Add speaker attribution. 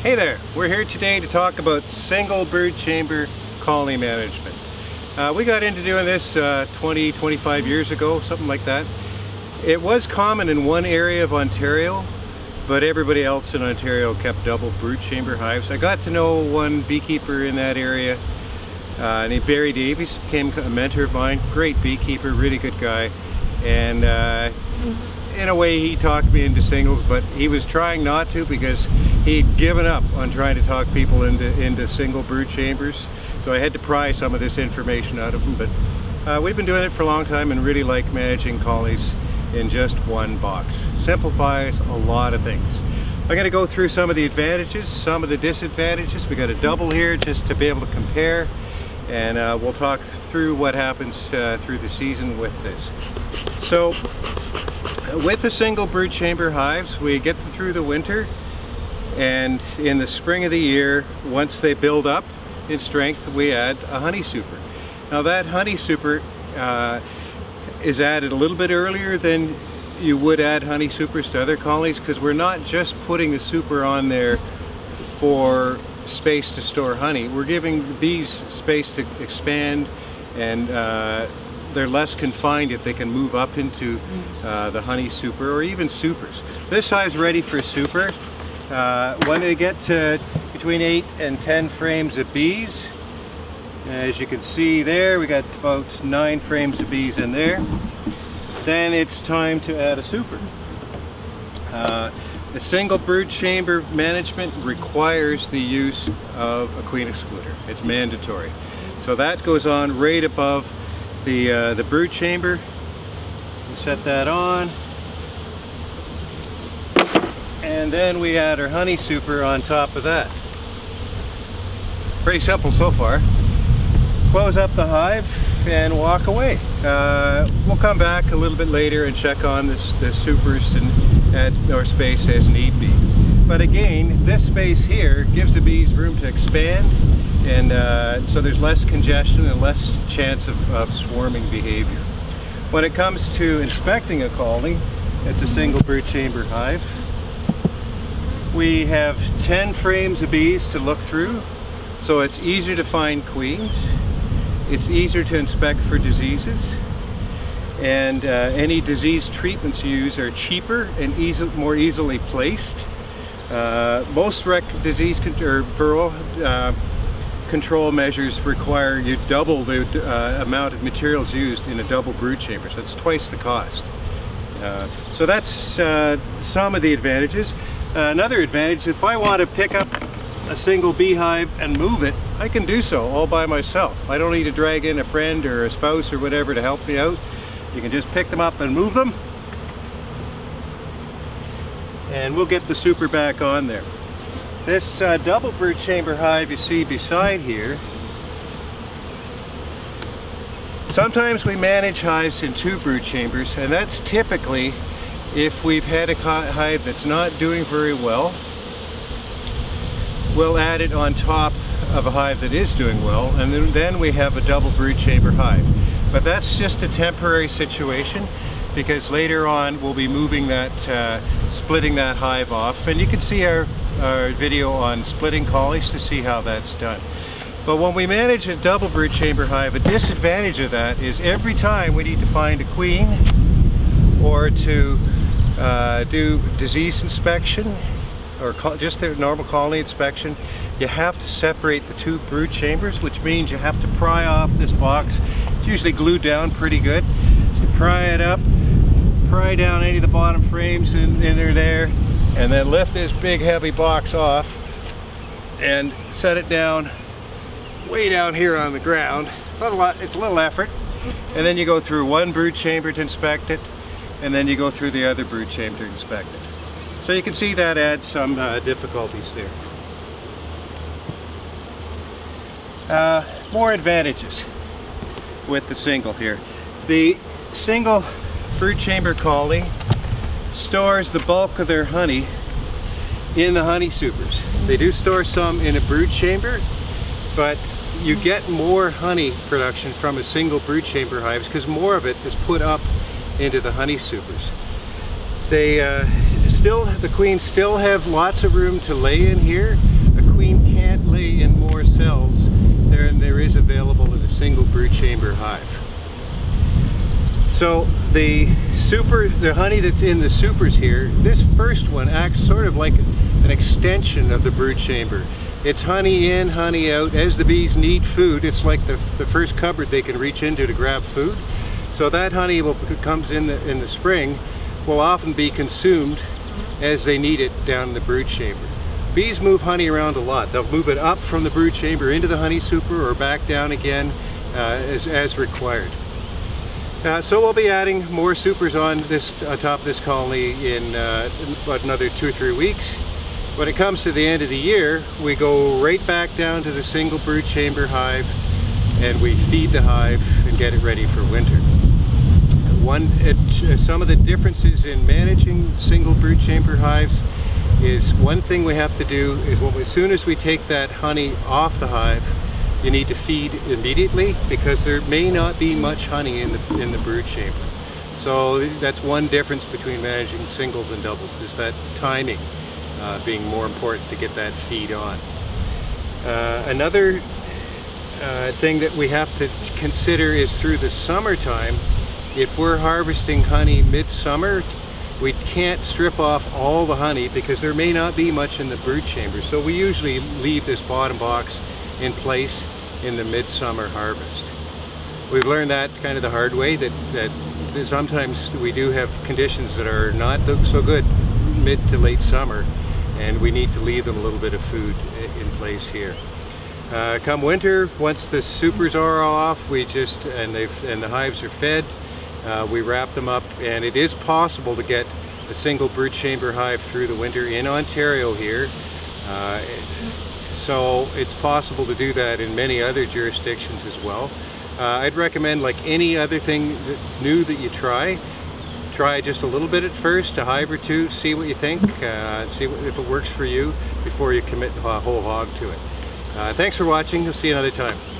Speaker 1: Hey there, we're here today to talk about single brood chamber colony management. We got into doing this 25 years ago, something like that. It was common in one area of Ontario, but everybody else in Ontario kept double brood chamber hives. I got to know one beekeeper in that area named Barry Davies, became a mentor of mine, great beekeeper, really good guy, and in a way he talked me into singles, but he was trying not to because he'd given up on trying to talk people into single brood chambers. So I had to pry some of this information out of him, but we've been doing it for a long time and really like managing colonies in just one box. Simplifies a lot of things. I'm going to go through some of the advantages, some of the disadvantages. We got a double here just to be able to compare, and we'll talk through what happens through the season with this. So with the single brood chamber hives, we get them through the winter, and in the spring of the year, once they build up in strength, we add a honey super. Now that honey super is added a little bit earlier than you would add honey supers to other colonies, because we're not just putting the super on there for space to store honey. We're giving the bees space to expand, and they're less confined if they can move up into the honey super or even supers. This hive's ready for super. When they get to between 8 and 10 frames of bees, as you can see there, we got about 9 frames of bees in there. Then it's time to add a super. The single brood chamber management requires the use of a queen excluder. It's mandatory. So that goes on right above the brood chamber. We set that on. And then we add our honey super on top of that. Pretty simple so far. Close up the hive and walk away. We'll come back a little bit later and check on the supers and add more space as need be. But again, this space here gives the bees room to expand, and so there's less congestion and less chance of swarming behavior. When it comes to inspecting a colony, it's a single brood chamber hive. We have 10 frames of bees to look through, so it's easier to find queens. It's easier to inspect for diseases, and any disease treatments used are cheaper and more easily placed. Most disease control measures require you double the amount of materials used in a double brood chamber, so it's twice the cost. So that's some of the advantages. Another advantage, if I want to pick up a single beehive and move it, I can do so all by myself. I don't need to drag in a friend or a spouse or whatever to help me out. You can just pick them up and move them, and we'll get the super back on there. This double brood chamber hive you see beside here, sometimes we manage hives in 2 brood chambers, and that's typically if we've had a hive that's not doing very well. We'll add it on top of a hive that is doing well, and then we have a double brood chamber hive. But that's just a temporary situation, because later on we'll be moving that, splitting that hive off, and you can see our video on splitting colonies to see how that's done. But when we manage a double brood chamber hive, a disadvantage of that is every time we need to find a queen or to do disease inspection or just the normal colony inspection, you have to separate the 2 brood chambers, which means you have to pry off this box. It's usually glued down pretty good. So you pry it up, pry down any of the bottom frames in there, and then lift this big heavy box off and set it down way down here on the ground. It's a little effort. And then you go through 1 brood chamber to inspect it, and then you go through the other brood chamber to inspect it. So you can see that adds some difficulties there. More advantages with the single here. The single brood chamber colony stores the bulk of their honey in the honey supers. They do store some in a brood chamber, but you get more honey production from a single brood chamber hive because more of it is put up into the honey supers. They the queens still have lots of room to lay in here, queen can't lay in more cells than there is available in a single brood chamber hive. So the honey that's in the supers here, this first one acts sort of like an extension of the brood chamber. It's honey in, honey out. As the bees need food, it's like the first cupboard they can reach into to grab food. So that honey comes in the spring will often be consumed as they need it down in the brood chamber. Bees move honey around a lot. They'll move it up from the brood chamber into the honey super or back down again as required. So we'll be adding more supers on top of this colony in about another 2 or 3 weeks. When it comes to the end of the year, we go right back down to the single brood chamber hive and we feed the hive and get it ready for winter. Some of the differences in managing single brood chamber hives is one thing we have to do is as soon as we take that honey off the hive, you need to feed immediately because there may not be much honey in the brood chamber. So that's one difference between managing singles and doubles, is that timing being more important to get that feed on. Another thing that we have to consider is through the summertime, if we're harvesting honey midsummer, we can't strip off all the honey because there may not be much in the brood chamber. So we usually leave this bottom box in place in the midsummer harvest. We've learned that kind of the hard way, that sometimes we do have conditions that are not so good mid to late summer, and we need to leave them a little bit of food in place here. Come winter, once the supers are off, and the hives are fed, we wrap them up, and it is possible to get a single brood chamber hive through the winter in Ontario here. So it's possible to do that in many other jurisdictions as well. I'd recommend, like any other thing new that you try just a little bit at first, a hive or two, see what you think, see if it works for you before you commit a whole hog to it. Thanks for watching. We'll see you another time.